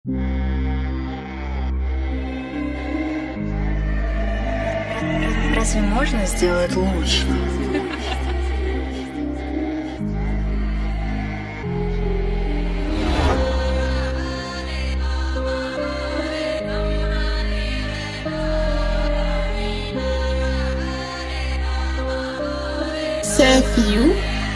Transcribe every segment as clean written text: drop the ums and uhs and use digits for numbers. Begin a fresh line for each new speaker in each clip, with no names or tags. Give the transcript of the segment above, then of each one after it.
Разве можно сделать лучше?
Self-you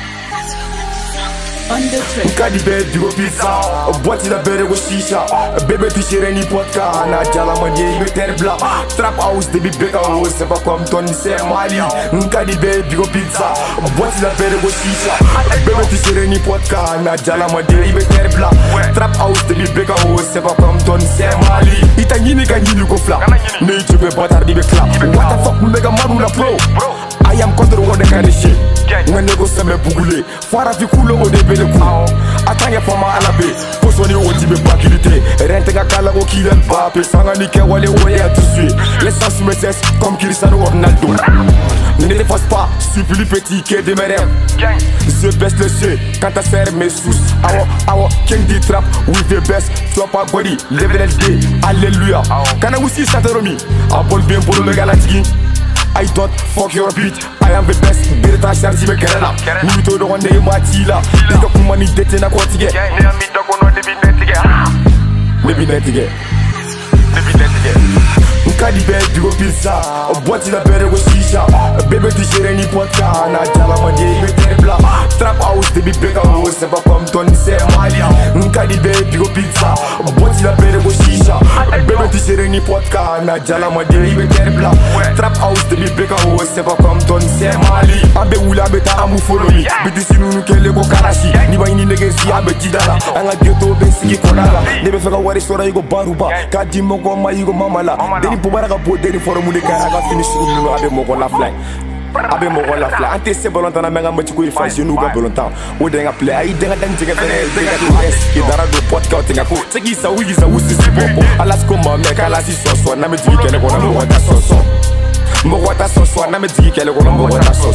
on the track.
Kadi be digo pizza, boîte la bere go shisha. Bébé tu chérie ni podcast, na jala manje me terbla. Trap house de bi beka house, c'est pas comme Tony c'est Mali. Kadi be digo pizza, boîte la bere go shisha. Bébé tu chérie ni podcast, na jala manje me terbla. Trap house de bi beka house, c'est pas comme Tony c'est Mali. Itangini kangini go fla, ne tu peux pas tarder be clap. What the fuck mega manu la pro? I am contre what they kind of shit. Nga nego seme bugule fara fi kulo o de bele ku atanya fama alabe posoni o dibe bakilite rente nga kala ko kilen bape sanga ni ke wale o ya tout suite l'essence me cesse comme Cristiano Ronaldo. Ne dépasse pas suis plus petit que de mes rêves. Je baisse le jeu quand ta serre mes sous. Awa king di trap with the best top body level LD alléluia kana aussi sateromi apol bien pour le megalatigi. I don't fuck your bitch, I am the best. Berta charge me kerala. Muto do wande matila. Diga kumani dete na kwatige. Ne ami dogo no de binetige. Ne binetige. Ne binetige. Kadi be digo pizza, boîte la bere go shisha. Bébé tu chérie ni podcast, na jala manje me terbla. Trap house de bi beka house, c'est pas comme Tony c'est Mali. Kadi be digo pizza, boîte la bere go shisha. Bébé tu chérie ni podcast, na jala manje me terbla. Trap house de bi beka house, c'est pas comme Tony c'est Mali. Abe wula beta amu follow me, biti sinu kele go karashi. Ni ba ini nege si abe jidala, anga ghetto be sigi konala. Ne be feka wari sora yugo baruba, kadi moko ma yugo mamala. Deni Baraka Bodeni for Munika, I got finished with Abe Mogola fly. Abe Mogola fly. Ante se volontan na menga machiko ifa jenu ga volontan. O denga play, ai denga dang jega fene, denga do es. Ki dara do podcast tinga ko. Tegi sa wigi sa wusi si popo. Alas komba me kala si so na me digi kele ko na mo wata so. Mo wata so na me digi kele ko na mo wata so.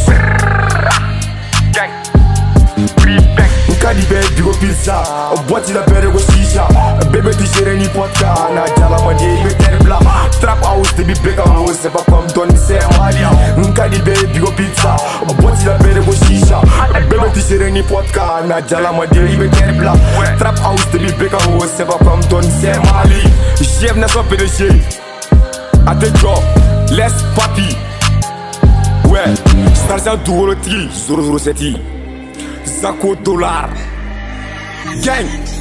Gang. Kadi be digo pizza, boîte la bere go shisha. Bébé tu chérie ni podcast, na jala manje me terbla. Trap house de bi beka house, c'est pas comme Tony c'est Mali. Kadi be digo pizza, boîte la bere go shisha. Bébé tu chérie ni podcast, na jala manje me terbla. Trap house de bi beka house, c'est pas comme Tony c'est Mali. Chef n'a pas PDG. À tes job, laisse papi. Ouais, Starza Duolo Tri, 007. Zako dollar gang.